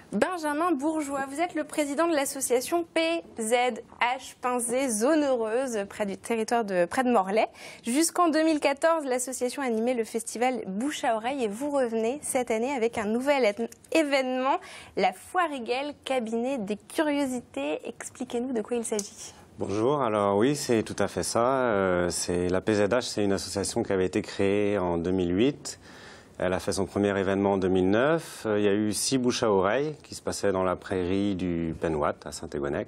Benjamin Bourgeois, vous êtes le président de l'association PZH, Pinzé Zone Heureuse, près de Morlaix. Jusqu'en 2014, l'association animait le festival Bouche à Oreille et vous revenez cette année avec un nouvel événement, la Foire Égale, cabinet des curiosités. Expliquez-nous de quoi il s'agit. Bonjour, alors oui, c'est tout à fait ça. La PZH, c'est une association qui avait été créée en 2008. Elle a fait son premier événement en 2009. Il y a eu 6 bouches à oreille qui se passaient dans la prairie du Penwatt à Saint-Égonnec.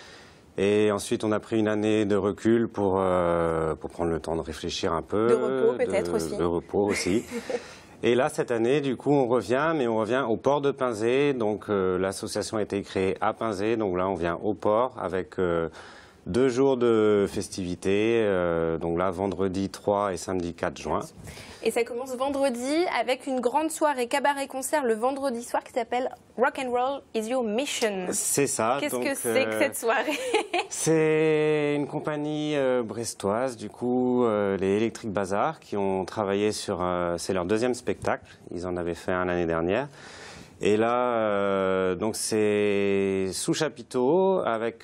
Et ensuite, on a pris une année de recul pour prendre le temps de réfléchir un peu. De repos peut-être aussi. De repos aussi. Et là, cette année, du coup, on revient, mais on revient au port de Pinzé. Donc, l'association a été créée à Pinzé. Donc là, on vient au port avec 2 jours de festivités. Donc là, vendredi 3 et samedi 4 juin. Et ça commence vendredi avec une grande soirée cabaret-concert le vendredi soir qui s'appelle Rock and Roll is Your Mission. C'est ça. Qu'est-ce que c'est que cette soirée? C'est une compagnie brestoise, du coup, les Electric Bazaar, qui ont travaillé sur... c'est leur 2e spectacle. Ils en avaient fait un l'année dernière. Et là, donc c'est sous chapiteau,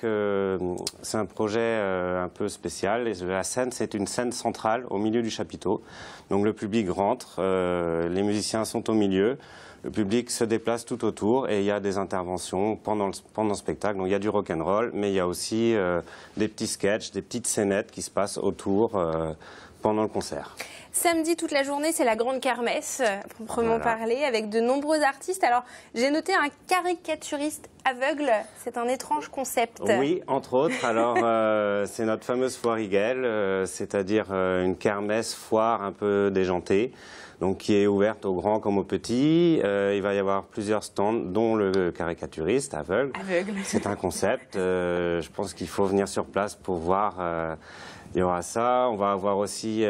c'est un projet un peu spécial. Et la scène, c'est une scène centrale au milieu du chapiteau. Donc le public rentre, les musiciens sont au milieu, le public se déplace tout autour et il y a des interventions pendant le spectacle. Donc il y a du rock'n'roll, mais il y a aussi des petits sketchs, des petites scénettes qui se passent autour pendant le concert. Samedi, toute la journée, c'est la grande kermesse, proprement parlé, avec de nombreux artistes. Alors, j'ai noté un caricaturiste aveugle. C'est un étrange concept. Oui, entre autres. Alors, c'est notre fameuse foire Égale, c'est-à-dire une kermesse foire un peu déjantée, donc qui est ouverte aux grands comme aux petits. Il va y avoir plusieurs stands, dont le caricaturiste aveugle. C'est un concept. Je pense qu'il faut venir sur place pour voir... il y aura ça. On va avoir aussi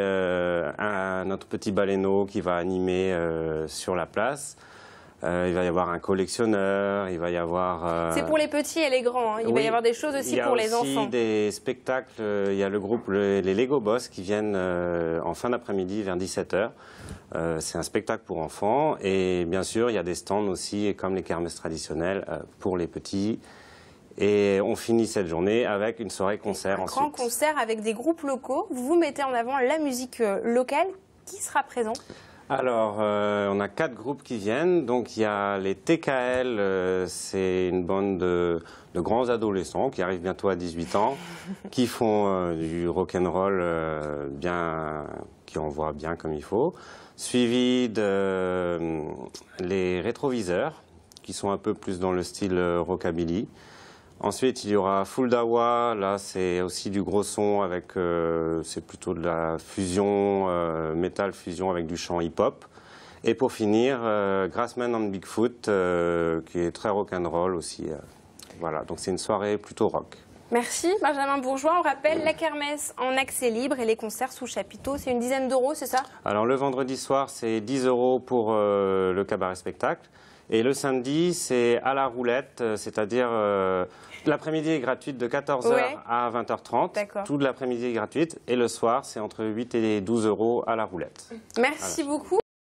notre petit baleineau qui va animer sur la place. Il va y avoir un collectionneur, il va y avoir... C'est pour les petits et les grands, hein. Il va y avoir des choses aussi pour les enfants. Il y a aussi des spectacles, il y a le groupe les Lego Boss qui viennent en fin d'après-midi vers 17 h. C'est un spectacle pour enfants et bien sûr il y a des stands aussi comme les kermesses traditionnelles pour les petits. Et on finit cette journée avec une soirée concert ensuite. Un grand concert avec des groupes locaux. Vous mettez en avant la musique locale. Qui sera présent? Alors, on a 4 groupes qui viennent. Donc, il y a les TKL, c'est une bande de grands adolescents qui arrivent bientôt à 18 ans, qui font du rock'n'roll qui envoient bien comme il faut. Suivi de les rétroviseurs, qui sont un peu plus dans le style rockabilly. Ensuite, il y aura Full Dawa, là c'est aussi du gros son avec, c'est plutôt de la fusion, métal fusion avec du chant hip-hop. Et pour finir, Grassman and Bigfoot, qui est très rock'n'roll aussi. Voilà, donc c'est une soirée plutôt rock. Merci Benjamin Bourgeois. On rappelle la kermesse en accès libre et les concerts sous chapiteau, c'est une dizaine d'euros, c'est ça? Alors le vendredi soir, c'est 10 € pour le cabaret spectacle. Et le samedi, c'est à la roulette, c'est-à-dire l'après-midi est gratuite de 14 h à 20 h 30. Toute l'après-midi est gratuite. Et le soir, c'est entre 8 et 12 € à la roulette. Merci beaucoup.